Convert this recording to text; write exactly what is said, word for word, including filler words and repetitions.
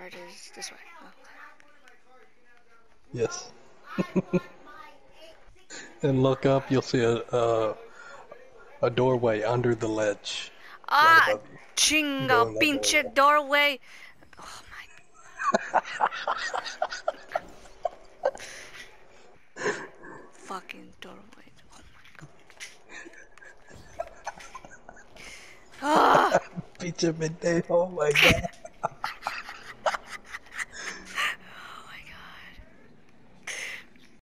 Right, is this way. Oh. Yes. And look up, you'll see a, a a doorway under the ledge, right Ah, above you. chinga, Go in that pinche doorway. doorway. Oh my. Fucking doorway. Oh my god. Ah. Pizza midday. Oh my god.